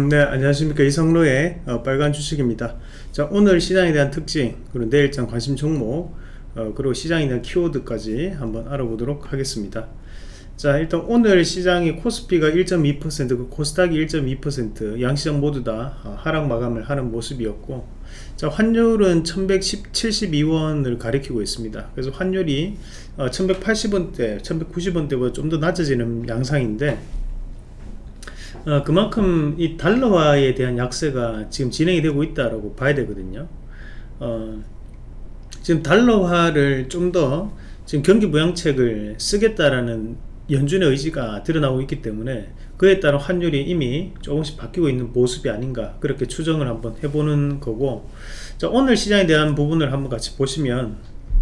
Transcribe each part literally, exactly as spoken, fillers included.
네, 안녕하십니까. 이성로의 어, 빨간 주식입니다. 자, 오늘 시장에 대한 특징, 그리고 내일장 관심 종목, 어, 그리고 시장에 대한 키워드까지 한번 알아보도록 하겠습니다. 자, 일단 오늘 시장이 코스피가 일 점 이 퍼센트, 그 코스닥이 일 점 이 퍼센트, 양시장 모두 다 어, 하락 마감을 하는 모습이었고, 자, 환율은 천백칠십이 원을 가리키고 있습니다. 그래서 환율이 어, 천백팔십 원대, 천백구십 원대보다 좀 더 낮아지는 양상인데, 어, 그만큼 이 달러화에 대한 약세가 지금 진행이 되고 있다라고 봐야 되거든요. 어, 지금 달러화를 좀 더 지금 경기부양책을 쓰겠다라는 연준의 의지가 드러나고 있기 때문에 그에 따른 환율이 이미 조금씩 바뀌고 있는 모습이 아닌가, 그렇게 추정을 한번 해보는 거고, 자, 오늘 시장에 대한 부분을 한번 같이 보시면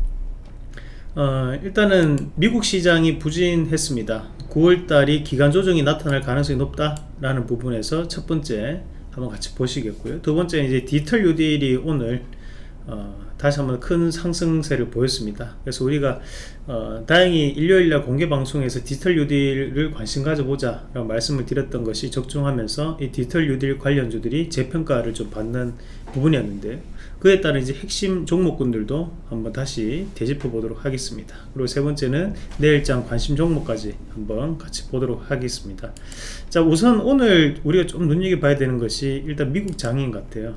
어, 일단은 미국 시장이 부진했습니다. 구월달이 기간 조정이 나타날 가능성이 높다라는 부분에서 첫 번째 한번 같이 보시겠고요. 두 번째, 이제 디지털 뉴딜이 오늘 어, 다시 한번 큰 상승세를 보였습니다. 그래서 우리가 어, 다행히 일요일날 공개 방송에서 디지털 뉴딜을 관심 가져보자 라고 말씀을 드렸던 것이 적중하면서 이 디지털 뉴딜 관련주들이 재평가를 좀 받는 부분이었는데, 그에 따른 이제 핵심 종목군들도 한번 다시 되짚어 보도록 하겠습니다. 그리고 세 번째는 내일장 관심 종목까지 한번 같이 보도록 하겠습니다. 자, 우선 오늘 우리가 좀 눈여겨봐야 되는 것이 일단 미국 장인 같아요.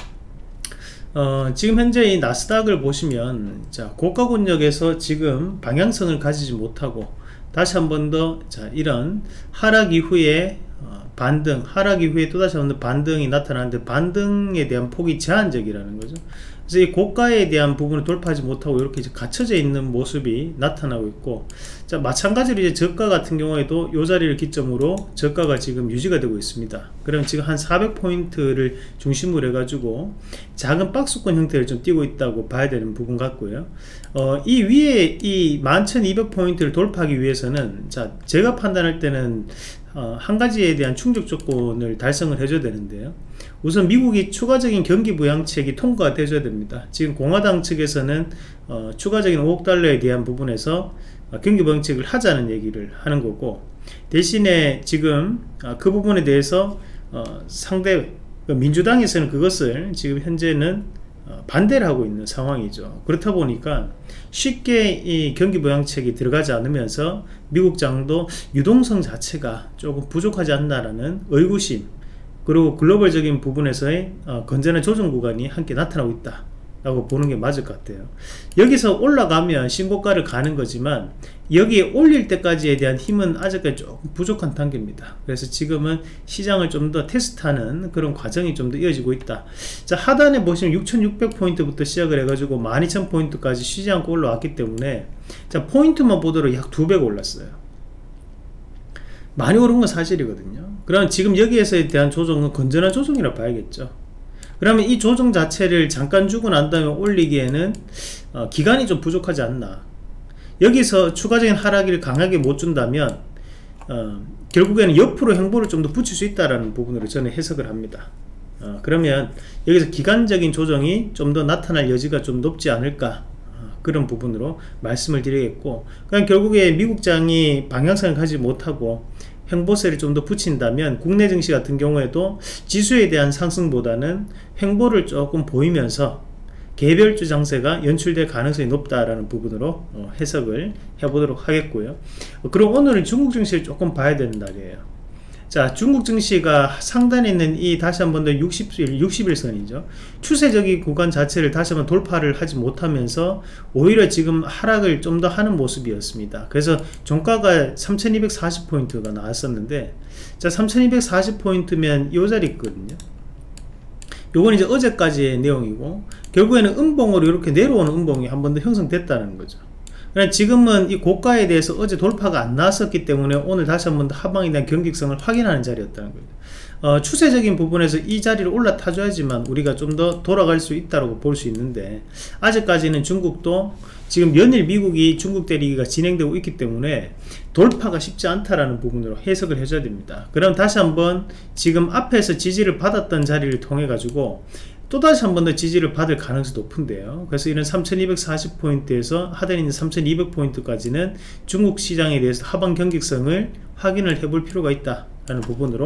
어, 지금 현재 이 나스닥을 보시면, 자, 고가권역에서 지금 방향성을 가지지 못하고 다시 한 번 더, 자, 이런 하락 이후에 어, 반등, 하락 이후에 또다시 한 번 반등이 나타나는데, 반등에 대한 폭이 제한적이라는 거죠. 그래서 이 고가에 대한 부분을 돌파하지 못하고 이렇게 이제 갇혀져 있는 모습이 나타나고 있고, 자, 마찬가지로 이제 저가 같은 경우에도 이 자리를 기점으로 저가가 지금 유지가 되고 있습니다. 그럼 지금 한 사백 포인트를 중심으로 해가지고 작은 박스권 형태를 좀 띄고 있다고 봐야 되는 부분 같고요. 어, 이 위에 이 만 천이백 포인트를 돌파하기 위해서는, 자, 제가 판단할 때는 어, 한 가지에 대한 충족 조건을 달성을 해줘야 되는데요. 우선 미국이 추가적인 경기 부양책이 통과가 돼줘야 됩니다. 지금 공화당 측에서는 어, 추가적인 오억 달러에 대한 부분에서 어, 경기 부양책을 하자는 얘기를 하는 거고, 대신에 지금 어, 그 부분에 대해서 어, 상대 민주당에서는 그것을 지금 현재는 어, 반대를 하고 있는 상황이죠. 그렇다 보니까 쉽게 이 경기 부양책이 들어가지 않으면서 미국장도 유동성 자체가 조금 부족하지 않나라는 의구심, 그리고 글로벌적인 부분에서의 어, 건전한 조정 구간이 함께 나타나고 있다 라고 보는 게 맞을 것 같아요. 여기서 올라가면 신고가를 가는 거지만 여기에 올릴 때까지에 대한 힘은 아직까지 조금 부족한 단계입니다. 그래서 지금은 시장을 좀 더 테스트하는 그런 과정이 좀 더 이어지고 있다. 자, 하단에 보시면 육천육백 포인트부터 시작을 해가지고 만 이천 포인트까지 쉬지 않고 올라왔기 때문에, 자, 포인트만 보더라도 약 두 배가 올랐어요. 많이 오른 건 사실이거든요. 그럼 지금 여기에서에 대한 조정은 건전한 조정이라 봐야겠죠. 그러면 이 조정 자체를 잠깐 주고 난 다음에 올리기에는 어, 기간이 좀 부족하지 않나. 여기서 추가적인 하락을 강하게 못 준다면 어, 결국에는 옆으로 행보를 좀 더 붙일 수 있다는 부분으로 저는 해석을 합니다. 어, 그러면 여기서 기간적인 조정이 좀 더 나타날 여지가 좀 높지 않을까, 어, 그런 부분으로 말씀을 드리겠고, 그냥 결국에 미국장이 방향성을 가지 못하고 횡보세를 좀 더 붙인다면 국내 증시 같은 경우에도 지수에 대한 상승보다는 횡보를 조금 보이면서 개별주 장세가 연출될 가능성이 높다라는 부분으로 어, 해석을 해보도록 하겠고요. 어, 그럼 오늘은 중국 증시를 조금 봐야 되는 날이에요. 자, 중국 증시가 상단에 있는 이 다시 한번 더 육십 일, 육십 일선이죠. 추세적인 구간 자체를 다시 한번 돌파를 하지 못하면서 오히려 지금 하락을 좀 더 하는 모습이었습니다. 그래서 종가가 삼천이백사십 포인트가 나왔었는데, 자, 삼천이백사십 포인트면 이 자리 있거든요. 요건 이제 어제까지의 내용이고, 결국에는 음봉으로 이렇게 내려오는 음봉이 한 번 더 형성됐다는 거죠. 그러니까 지금은 이 고가에 대해서 어제 돌파가 안 나왔었기 때문에 오늘 다시 한 번 더 하방에 대한 경직성을 확인하는 자리였다는 거예요. 어, 추세적인 부분에서 이 자리를 올라타줘야지만 우리가 좀 더 돌아갈 수 있다고 볼 수 있는데, 아직까지는 중국도 지금 연일 미국이 중국 때리기가 진행되고 있기 때문에 돌파가 쉽지 않다라는 부분으로 해석을 해줘야 됩니다. 그럼 다시 한번 지금 앞에서 지지를 받았던 자리를 통해 가지고 또다시 한 번 더 지지를 받을 가능성이 높은데요. 그래서 이런 삼천이백사십 포인트에서 하단에 있는 삼천이백 포인트까지는 중국 시장에 대해서 하방 경직성을 확인을 해볼 필요가 있다 라는 부분으로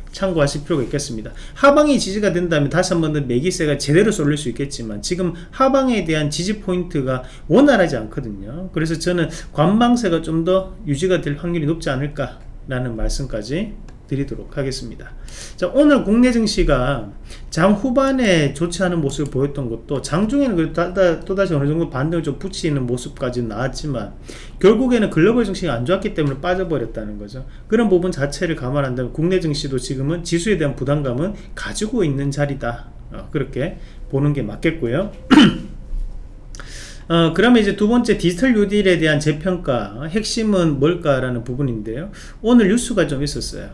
참고하실 필요가 있겠습니다. 하방이 지지가 된다면 다시 한번 더 매기세가 제대로 쏠릴 수 있겠지만 지금 하방에 대한 지지 포인트가 원활하지 않거든요. 그래서 저는 관망세가 좀 더 유지가 될 확률이 높지 않을까 라는 말씀까지 드리도록 하겠습니다. 자, 오늘 국내 증시가 장 후반에 좋지 않은 모습을 보였던 것도 장중에는 또다시 어느 정도 반등을 좀 붙이는 모습까지 나왔지만 결국에는 글로벌 증시가 안 좋았기 때문에 빠져버렸다는 거죠. 그런 부분 자체를 감안한다면 국내 증시도 지금은 지수에 대한 부담감은 가지고 있는 자리다, 어, 그렇게 보는 게 맞겠고요. 어, 그러면 이제 두 번째 디지털 뉴딜에 대한 재평가 핵심은 뭘까라는 부분인데요. 오늘 뉴스가 좀 있었어요.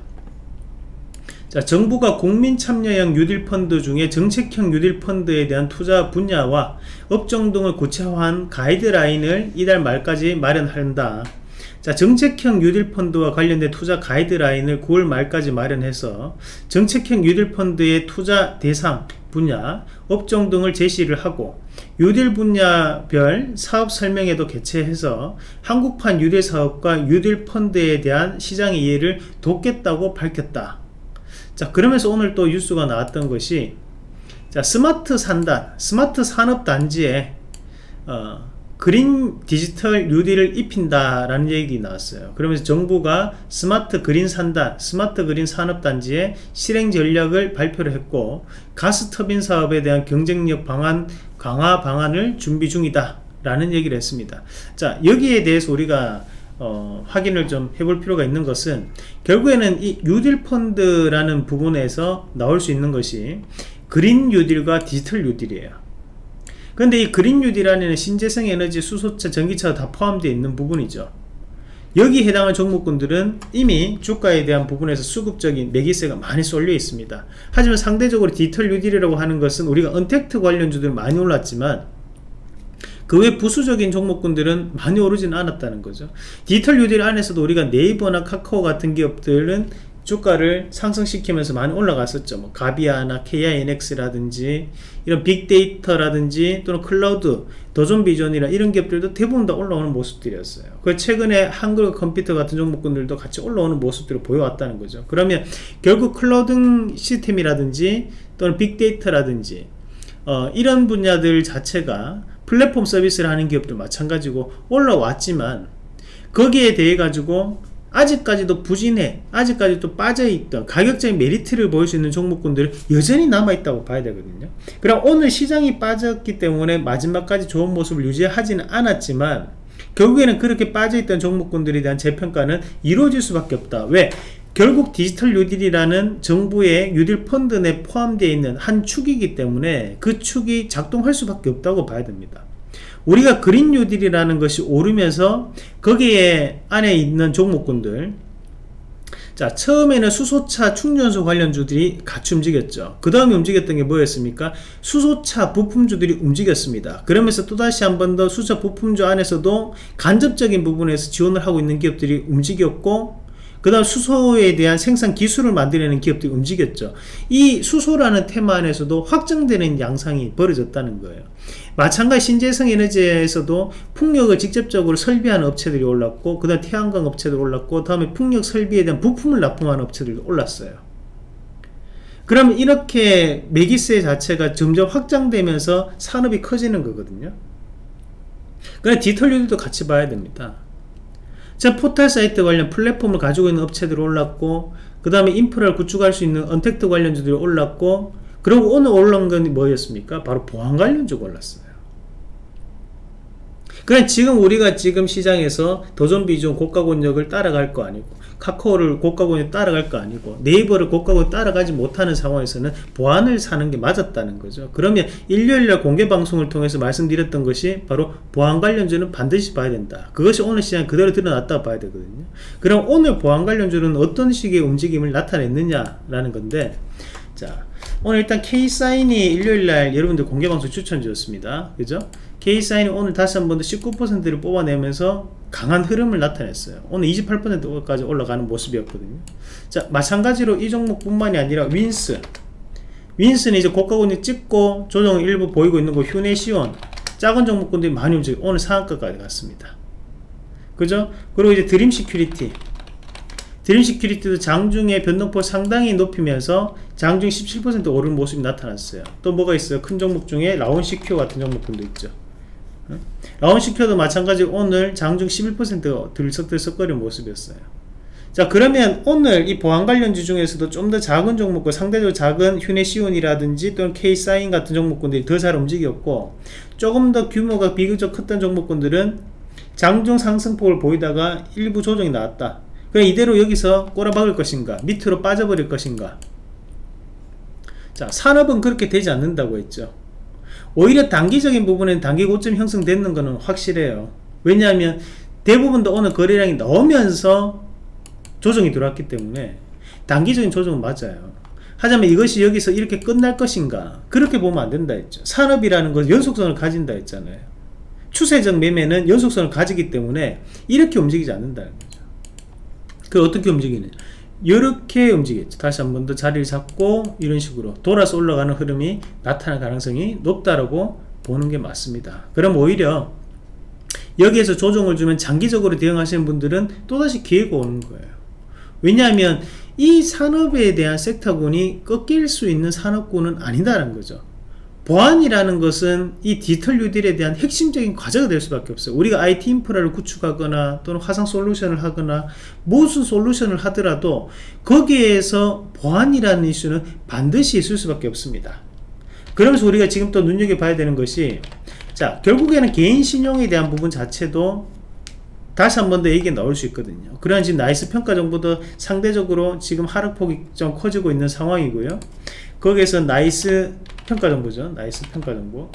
자, 정부가 국민 참여형 뉴딜 펀드 중에 정책형 뉴딜 펀드에 대한 투자 분야와 업종 등을 구체화한 가이드라인을 이달 말까지 마련한다. 자, 정책형 뉴딜 펀드와 관련된 투자 가이드라인을 구월 말까지 마련해서 정책형 뉴딜 펀드의 투자 대상, 분야, 업종 등을 제시를 하고 뉴딜 분야별 사업 설명회도 개최해서 한국판 뉴딜 사업과 뉴딜 펀드에 대한 시장의 이해를 돕겠다고 밝혔다. 자, 그러면서 오늘 또 뉴스가 나왔던 것이, 자, 스마트 산단, 스마트 산업단지에 어, 그린 디지털 뉴딜을 입힌다라는 얘기 나왔어요. 그러면서 정부가 스마트 그린 산단, 스마트 그린 산업단지의 실행 전략을 발표를 했고 가스터빈 사업에 대한 경쟁력 방안 강화 방안을 준비 중이다 라는 얘기를 했습니다. 자, 여기에 대해서 우리가 어, 확인을 좀 해볼 필요가 있는 것은 결국에는 이 뉴딜 펀드라는 부분에서 나올 수 있는 것이 그린 뉴딜과 디지털 뉴딜이에요. 근데 이 그린 뉴딜 안에는 신재생 에너지, 수소차, 전기차가 다 포함되어 있는 부분이죠. 여기에 해당할 종목군들은 이미 주가에 대한 부분에서 수급적인 매기세가 많이 쏠려 있습니다. 하지만 상대적으로 디지털 뉴딜이라고 하는 것은 우리가 언택트 관련주들이 많이 올랐지만 그 외 부수적인 종목군들은 많이 오르지는 않았다는 거죠. 디지털 뉴딜 안에서도 우리가 네이버나 카카오 같은 기업들은 주가를 상승시키면서 많이 올라갔었죠. 뭐 가비아나 케이아이엔엑스라든지 이런 빅데이터라든지 또는 클라우드, 더존비전이나 이런 기업들도 대부분 다 올라오는 모습들이었어요. 그 최근에 한글 컴퓨터 같은 종목군들도 같이 올라오는 모습들을 보여왔다는 거죠. 그러면 결국 클라우드 시스템이라든지 또는 빅데이터라든지 어, 이런 분야들 자체가 플랫폼 서비스를 하는 기업도 마찬가지고 올라왔지만 거기에 대해 가지고 아직까지도 부진해, 아직까지도 빠져있던 가격적인 메리트를 보일 수 있는 종목군들은 여전히 남아있다고 봐야 되거든요. 그럼 오늘 시장이 빠졌기 때문에 마지막까지 좋은 모습을 유지하지는 않았지만 결국에는 그렇게 빠져있던 종목군들에 대한 재평가는 이루어질 수밖에 없다. 왜? 결국 디지털 뉴딜이라는 정부의 뉴딜 펀드 내에 포함되어 있는 한 축이기 때문에 그 축이 작동할 수밖에 없다고 봐야 됩니다. 우리가 그린 뉴딜이라는 것이 오르면서 거기에 안에 있는 종목군들, 자, 처음에는 수소차 충전소 관련주들이 같이 움직였죠. 그 다음에 움직였던 게 뭐였습니까? 수소차 부품주들이 움직였습니다. 그러면서 또다시 한 번 더 수소차 부품주 안에서도 간접적인 부분에서 지원을 하고 있는 기업들이 움직였고 그 다음 수소에 대한 생산 기술을 만들어내는 기업들이 움직였죠. 이 수소라는 테마 안에서도 확정되는 양상이 벌어졌다는 거예요. 마찬가지 신재생 에너지에서도 풍력을 직접적으로 설비하는 업체들이 올랐고 그 다음 태양광 업체도 올랐고 다음에 풍력 설비에 대한 부품을 납품하는 업체들도 올랐어요. 그러면 이렇게 매기세 자체가 점점 확장되면서 산업이 커지는 거거든요. 그러나 디지털 뉴딜도 같이 봐야 됩니다. 자, 포털 사이트 관련 플랫폼을 가지고 있는 업체들이 올랐고 그 다음에 인프라를 구축할 수 있는 언택트 관련주들이 올랐고 그리고 오늘 올라온 건 뭐였습니까? 바로 보안 관련주가 올랐어요. 그냥 지금 우리가 지금 시장에서 더존비전 고가권역을 따라갈 거 아니고 카카오를 고가권역 따라갈 거 아니고 네이버를 고가권역 따라가지 못하는 상황에서는 보안을 사는 게 맞았다는 거죠. 그러면 일요일날 공개방송을 통해서 말씀드렸던 것이 바로 보안 관련주는 반드시 봐야 된다. 그것이 오늘 시장에 그대로 드러났다고 봐야 되거든요. 그럼 오늘 보안 관련주는 어떤 식의 움직임을 나타냈느냐라는 건데, 자, 오늘 일단 K사인이 일요일날 여러분들 공개방송 추천주였습니다. 그죠? K사인이 오늘 다시 한 번 더 십구 퍼센트를 뽑아내면서 강한 흐름을 나타냈어요. 오늘 이십팔 퍼센트까지 올라가는 모습이었거든요. 자, 마찬가지로 이 종목 뿐만이 아니라 윈스 윈스는 이제 고가권역 찍고 조정 일부 보이고 있는 거, 휴네시온 작은 종목군들이 많이 움직이고 오늘 상한가까지 갔습니다. 그죠? 그리고 이제 드림 시큐리티 드림시큐리티도 장중에 변동폭 상당히 높이면서 장중 십칠 퍼센트 오르는 모습이 나타났어요. 또 뭐가 있어요? 큰 종목 중에 라온시큐어 같은 종목들도 있죠. 라온시큐어도 마찬가지로 오늘 장중 십일 퍼센트 들썩들썩거리는 모습이었어요. 자, 그러면 오늘 이 보안 관련주 중에서도 좀 더 작은 종목들, 상대적으로 작은 휴네시온이라든지 또는 K사인 같은 종목군들이 더 잘 움직였고, 조금 더 규모가 비교적 컸던 종목군들은 장중 상승폭을 보이다가 일부 조정이 나왔다. 그럼 이대로 여기서 꼬라박을 것인가, 밑으로 빠져버릴 것인가. 자, 산업은 그렇게 되지 않는다고 했죠. 오히려 단기적인 부분엔 단기 고점 형성되는 것은 확실해요. 왜냐하면 대부분 다 오늘 거래량이 나오면서 조정이 들어왔기 때문에 단기적인 조정은 맞아요. 하지만 이것이 여기서 이렇게 끝날 것인가, 그렇게 보면 안 된다 했죠. 산업이라는 것은 연속성을 가진다 했잖아요. 추세적 매매는 연속성을 가지기 때문에 이렇게 움직이지 않는다는 거죠. 그 어떻게 움직이느냐, 이렇게 움직이겠죠. 다시 한 번 더 자리를 잡고 이런 식으로 돌아서 올라가는 흐름이 나타날 가능성이 높다라고 보는 게 맞습니다. 그럼 오히려 여기에서 조정을 주면 장기적으로 대응하시는 분들은 또다시 기회가 오는 거예요. 왜냐하면 이 산업에 대한 섹터군이 꺾일 수 있는 산업군은 아니다라는 거죠. 보안이라는 것은 이 디지털 뉴딜에 대한 핵심적인 과제가 될 수밖에 없어요. 우리가 아이티 인프라를 구축하거나 또는 화상 솔루션을 하거나 무슨 솔루션을 하더라도 거기에서 보안이라는 이슈는 반드시 있을 수밖에 없습니다. 그러면서 우리가 지금 또 눈여겨봐야 되는 것이, 자, 결국에는 개인 신용에 대한 부분 자체도 다시 한 번 더 얘기가 나올 수 있거든요. 그러한 지금 나이스 평가 정보도 상대적으로 지금 하락폭이 좀 커지고 있는 상황이고요. 거기에서 나이스 평가 정보죠. 나이스 평가 정보.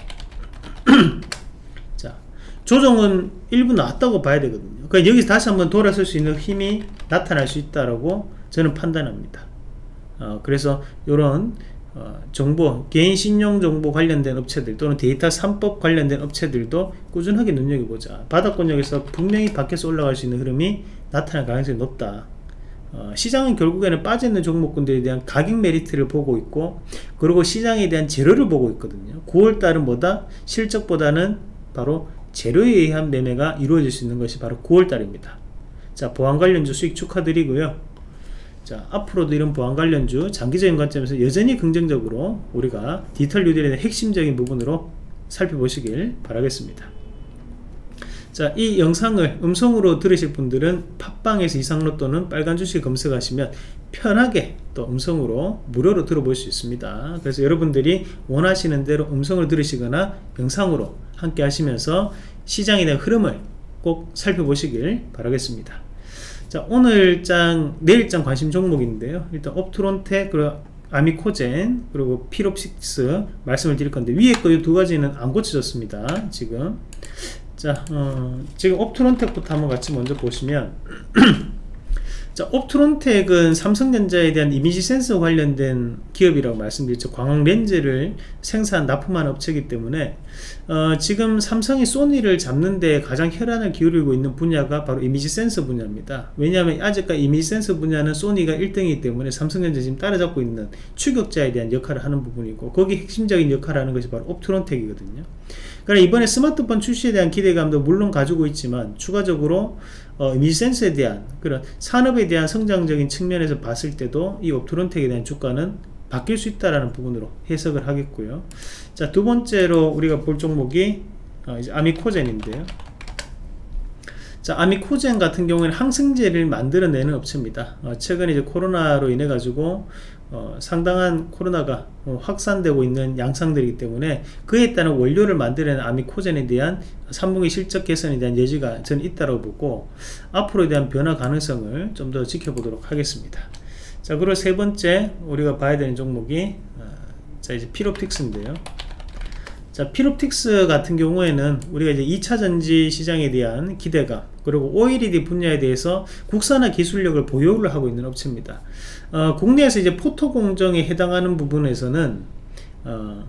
자, 조정은 일부 나왔다고 봐야 되거든요. 그러니까 여기서 다시 한번 돌아설 수 있는 힘이 나타날 수 있다라고 저는 판단합니다. 어, 그래서 이런 어, 정보, 개인 신용 정보 관련된 업체들 또는 데이터 삼 법 관련된 업체들도 꾸준하게 눈여겨보자. 바닥권역에서 분명히 밖에서 올라갈 수 있는 흐름이 나타날 가능성이 높다. 어, 시장은 결국에는 빠져있는 종목군들에 대한 가격 메리트를 보고 있고, 그리고 시장에 대한 재료를 보고 있거든요. 구월달은 뭐다? 실적보다는 바로 재료에 의한 매매가 이루어질 수 있는 것이 바로 구월달입니다. 자, 보안 관련주 수익 축하드리고요. 자, 앞으로도 이런 보안 관련주 장기적인 관점에서 여전히 긍정적으로 우리가 디지털 뉴딜에 대한 핵심적인 부분으로 살펴보시길 바라겠습니다. 자, 이 영상을 음성으로 들으실 분들은 팟빵에서 이상로 또는 빨간 주식 검색하시면 편하게 또 음성으로 무료로 들어볼 수 있습니다. 그래서 여러분들이 원하시는 대로 음성을 들으시거나 영상으로 함께 하시면서 시장에 대한 흐름을 꼭 살펴보시길 바라겠습니다. 자, 오늘장, 내일장 관심 종목인데요. 일단 업트론텍, 그리고 아미코젠, 그리고 피롭식스 말씀을 드릴 건데, 위에 거 이 두 가지는 안 고쳐졌습니다. 지금. 자, 어, 지금 업트론텍부터 한번 같이 먼저 보시면, 자, 업트론텍은 삼성전자에 대한 이미지 센서 관련된 기업이라고 말씀드렸죠. 광학 렌즈를 생산, 납품하는 업체이기 때문에 어, 지금 삼성이 소니를 잡는 데 가장 혈안을 기울이고 있는 분야가 바로 이미지 센서 분야입니다. 왜냐하면 아직까지 이미지 센서 분야는 소니가 일 등이기 때문에 삼성전자 지금 따라잡고 있는 추격자에 대한 역할을 하는 부분이고, 거기 핵심적인 역할을 하는 것이 바로 업트론텍이거든요. 그러니까 이번에 스마트폰 출시에 대한 기대감도 물론 가지고 있지만, 추가적으로 어, 이미지 센서에 대한 그런 산업에 대한 성장적인 측면에서 봤을 때도 이 업트론텍에 대한 주가는 바뀔 수 있다라는 부분으로 해석을 하겠고요. 자, 두 번째로 우리가 볼 종목이 어, 이제 아미코젠인데요. 자, 아미코젠 같은 경우에는 항생제를 만들어내는 업체입니다. 어, 최근에 이제 코로나로 인해 가지고 어, 상당한 코로나가 어, 확산되고 있는 양상들이기 때문에 그에 따른 원료를 만들어내는 아미코젠에 대한 삼 분기 실적 개선에 대한 여지가 저는 있다고 보고, 앞으로에 대한 변화 가능성을 좀 더 지켜보도록 하겠습니다. 자, 그리고 세 번째 우리가 봐야 되는 종목이 어, 자, 이제 피롭틱스인데요. 자, 피롭틱스 같은 경우에는 우리가 이제 이 차 전지 시장에 대한 기대감, 그리고 오엘이디 분야에 대해서 국산화 기술력을 보유를 하고 있는 업체입니다. 어, 국내에서 이제 포토 공정에 해당하는 부분에서는 어,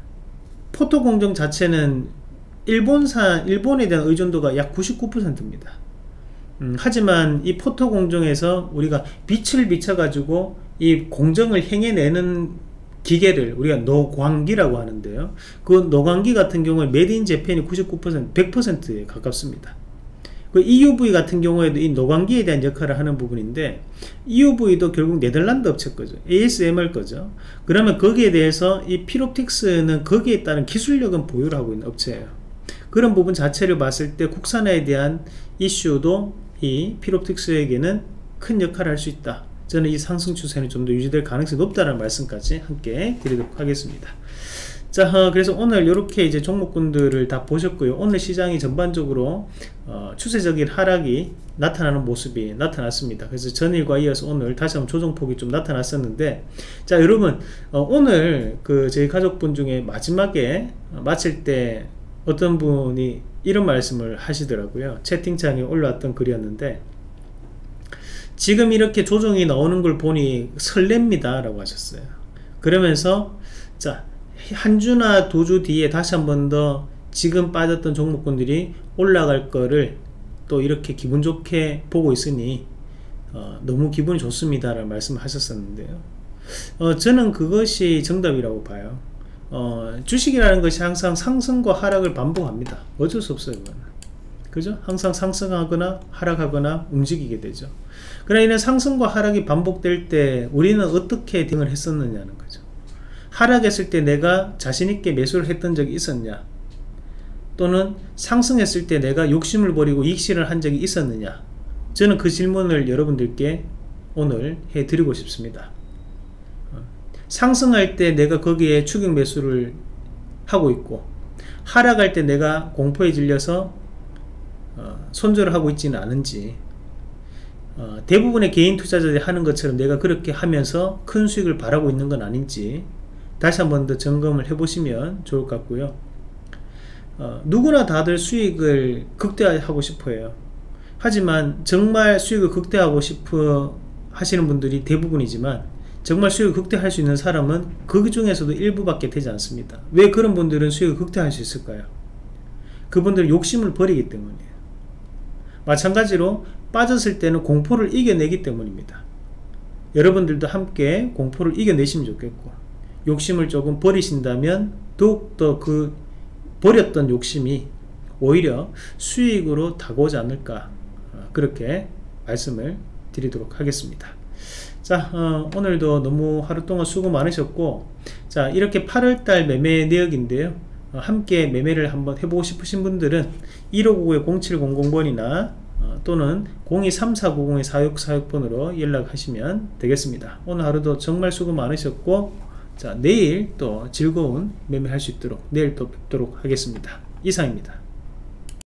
포토 공정 자체는 일본산, 일본에 대한 의존도가 약 구십구 퍼센트입니다. 음, 하지만 이 포토 공정에서 우리가 빛을 비춰 가지고 이 공정을 행해내는 기계를 우리가 노광기라고 하는데요. 그 노광기 같은 경우에 메이드 인 재팬이 구십구 퍼센트, 백 퍼센트에 가깝습니다. 그 이유브이 같은 경우에도 이 노광기에 대한 역할을 하는 부분인데, 이유브이도 결국 네덜란드 업체 거죠. 에이에스엠알 거죠. 그러면 거기에 대해서 이 필옵틱스는 거기에 따른 기술력은 보유를 하고 있는 업체예요. 그런 부분 자체를 봤을 때 국산화에 대한 이슈도 이 필옵틱스에게는 큰 역할을 할 수 있다. 저는 이 상승 추세는 좀 더 유지될 가능성이 높다는 말씀까지 함께 드리도록 하겠습니다. 자, 어, 그래서 오늘 이렇게 이제 종목군들을 다 보셨고요. 오늘 시장이 전반적으로 어, 추세적인 하락이 나타나는 모습이 나타났습니다. 그래서 전일과 이어서 오늘 다시 한번 조정폭이 좀 나타났었는데, 자, 여러분, 어, 오늘 그 저희 가족분 중에 마지막에 어, 마칠 때 어떤 분이 이런 말씀을 하시더라고요. 채팅창에 올라왔던 글이었는데, 지금 이렇게 조정이 나오는 걸 보니 설렙니다 라고 하셨어요. 그러면서 자, 한 주나 두 주 뒤에 다시 한 번 더 지금 빠졌던 종목군들이 올라갈 거를 또 이렇게 기분 좋게 보고 있으니 어, 너무 기분이 좋습니다 라는 말씀을 하셨었는데요. 어, 저는 그것이 정답이라고 봐요. 어, 주식이라는 것이 항상 상승과 하락을 반복합니다. 어쩔 수 없어요. 이거는. 그죠? 항상 상승하거나 하락하거나 움직이게 되죠. 그러나 이런 상승과 하락이 반복될 때 우리는 어떻게 대응을 했었느냐는 거죠. 하락했을 때 내가 자신있게 매수를 했던 적이 있었냐, 또는 상승했을 때 내가 욕심을 버리고 이익실현을 한 적이 있었느냐. 저는 그 질문을 여러분들께 오늘 해드리고 싶습니다. 상승할 때 내가 거기에 추격 매수를 하고 있고, 하락할 때 내가 공포에 질려서 어, 손절을 하고 있지는 않은지, 어, 대부분의 개인 투자자들이 하는 것처럼 내가 그렇게 하면서 큰 수익을 바라고 있는 건 아닌지 다시 한 번 더 점검을 해보시면 좋을 것 같고요. 어, 누구나 다들 수익을 극대화하고 싶어 해요. 하지만 정말 수익을 극대화하고 싶어 하시는 분들이 대부분이지만, 정말 수익을 극대화할 수 있는 사람은 그 중에서도 일부밖에 되지 않습니다. 왜 그런 분들은 수익을 극대화할 수 있을까요? 그분들은 욕심을 버리기 때문이에요. 마찬가지로 빠졌을 때는 공포를 이겨내기 때문입니다. 여러분들도 함께 공포를 이겨내시면 좋겠고, 욕심을 조금 버리신다면 더욱더 그 버렸던 욕심이 오히려 수익으로 다가오지 않을까, 그렇게 말씀을 드리도록 하겠습니다. 자, 어, 오늘도 너무 하루 동안 수고 많으셨고, 자, 이렇게 팔월달 매매 내역인데요, 어, 함께 매매를 한번 해보고 싶으신 분들은 일오구구의 공칠공공 번이나 어, 또는 공이삼사구공의 사육사육 번으로 연락하시면 되겠습니다. 오늘 하루도 정말 수고 많으셨고, 자, 내일 또 즐거운 매매할 수 있도록 내일 또 뵙도록 하겠습니다. 이상입니다.